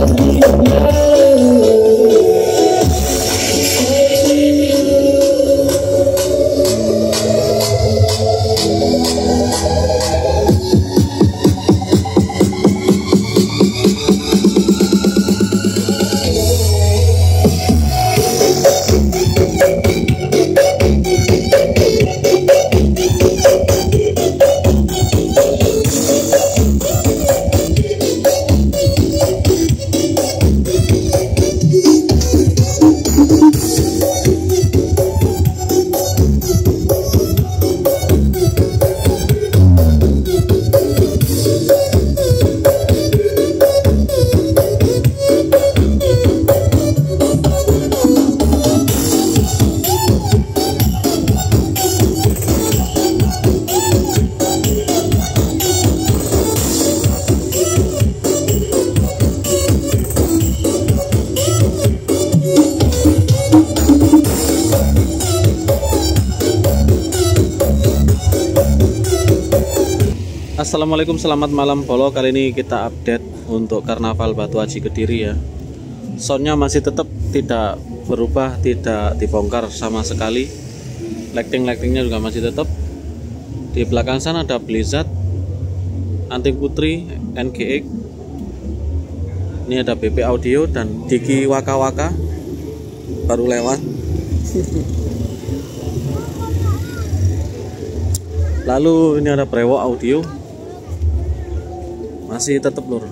Assalamualaikum, selamat malam Polo. Kali ini kita update untuk Karnaval Batu Aji Kediri ya. Soundnya masih tetap tidak berubah, tidak dibongkar sama sekali. Lightingnya juga masih tetap. Di belakang sana ada Blizzard, Anting Putri, NGX. Ini ada BP Audio dan Diki Waka Waka baru lewat. Lalu ini ada Brewo Audio, masih tetap lur,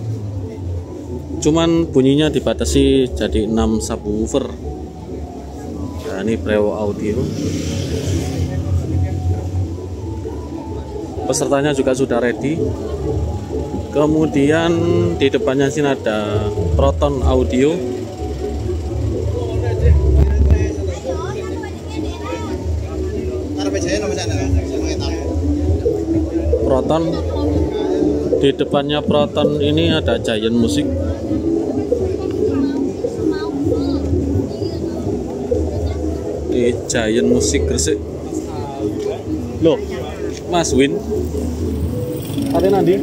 cuman bunyinya dibatasi jadi 6 subwoofer. Nah, ini Brewo Audio, pesertanya juga sudah ready. Kemudian di depannya sini ada Proton Audio, Proton. Di depannya Proton ini ada Giant Music. Di Giant Music Gresik. Loh, Mas Win. Ada nanti.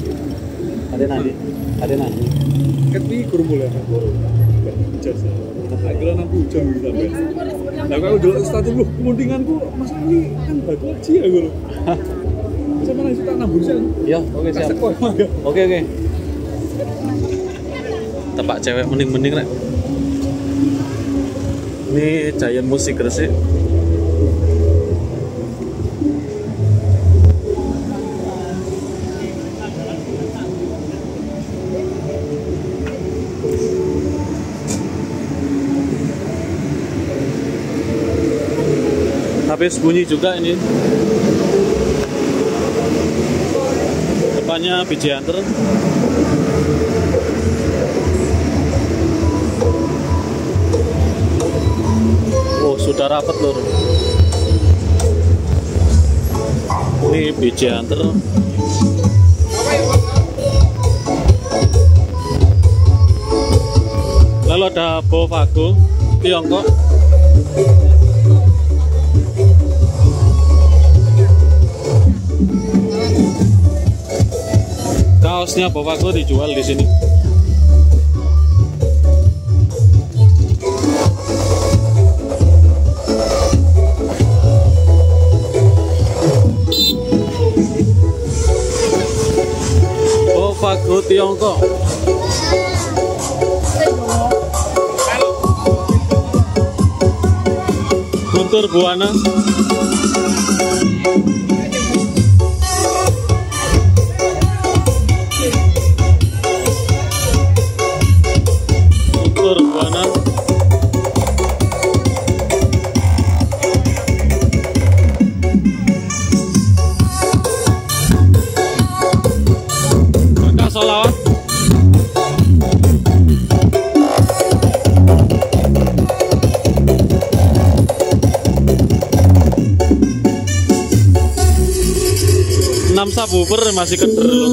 Ketwi kurmula guru. Jasa. Akhirnya nanti hujan gitu sampai. Lah kalau dulu status lu mundinganku Mas ini kan Batu Aji ya guru. Sama nasi tak nabur sih. Ya, oke siap. Oke. Tepak cewek mending rek. Ini Giant Music Gresik. Habis bunyi juga ini. Depannya BJ Hunter. Oh, sudah rapat lur. Ini BJ Hunter. Lalu ada Bovago Tiongkok. Kaosnya Bovago dijual di sini. Bovago Tiongkok. Guntur Buana. Solawat. Enam subwoofer masih keder loh.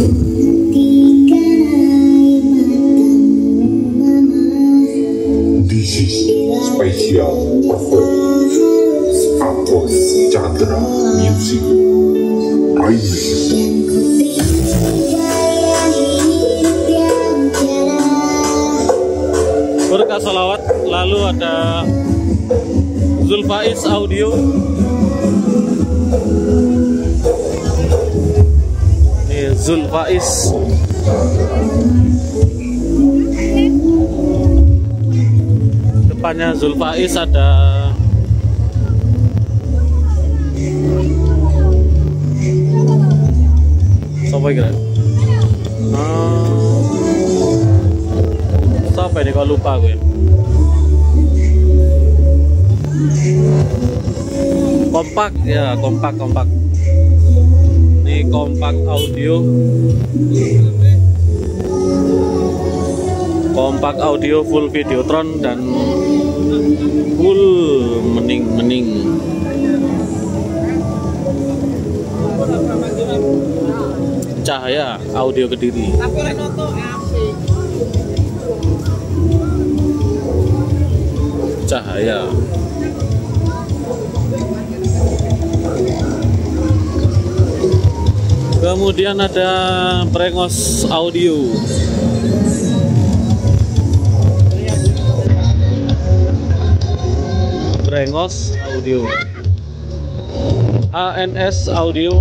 This is special performance Apos Chandra Music Remix. Maka Sholawat, lalu ada Zulfaiz Audio. Ini Zulfaiz. Depannya Zulfaiz ada siapa kira? Siapa ini kalau lupa gue? Kompak ya, kompak. Ini Kompak Audio. Kompak Audio full Videotron dan full mening. Cahaya Audio Kediri. Cahaya. Kemudian ada Brengos Audio. Brengos Audio. ANS Audio.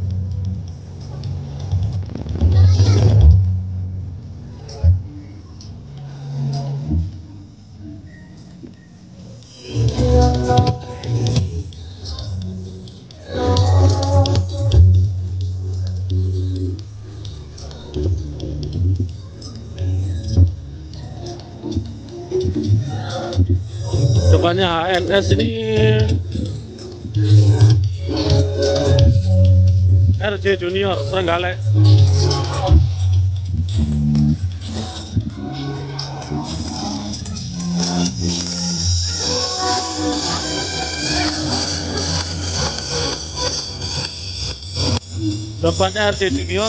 Depannya HNS ini RJ Junior Trenggalek. Depannya RJ Junior.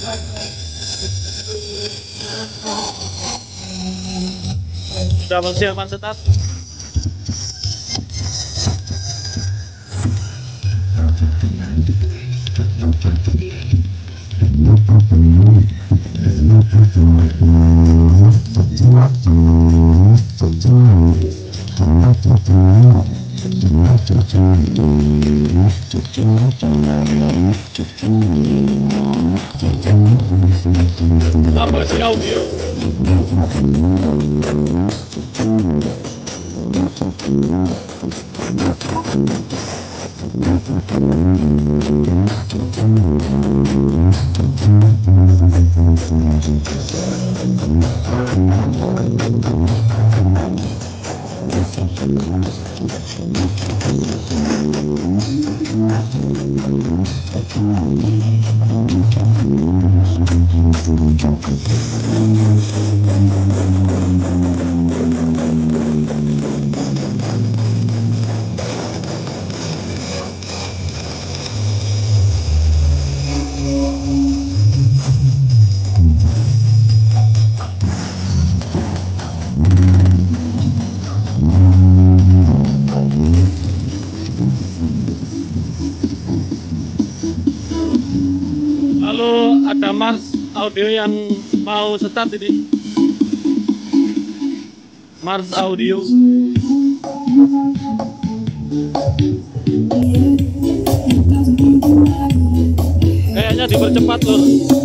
Sudah persiapan setat. Apa sih audio? Lalu ada Mars Audio yang mau start ini. Mars Audio. Kayaknya dipercepat loh.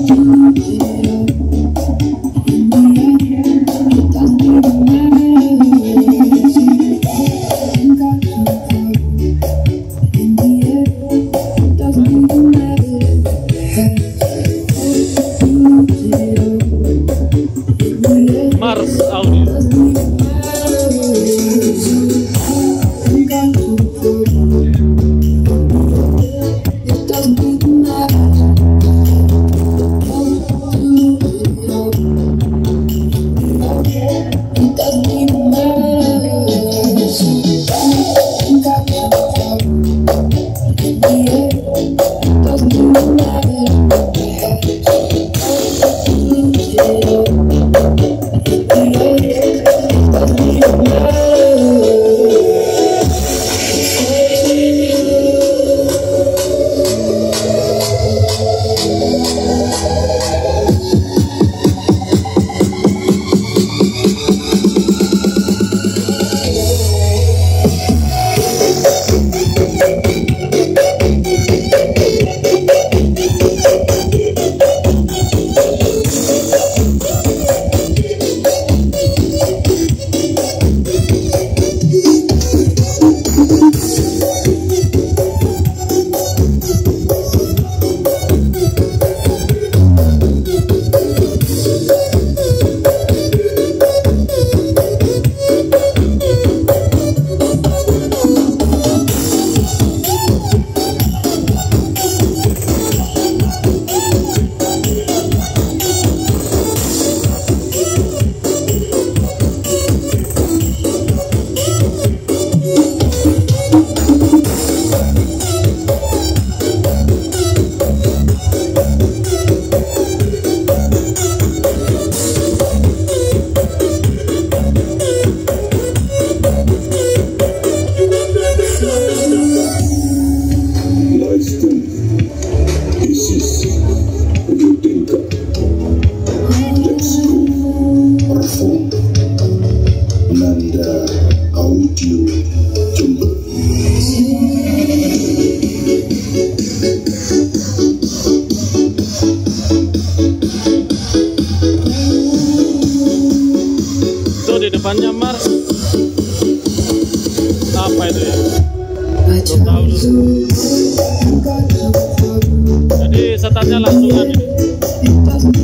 Mars Audio. Tuh di depannya Mars. Apa itu ya? Belum tahu lu. Jadi startnya langsungan ini.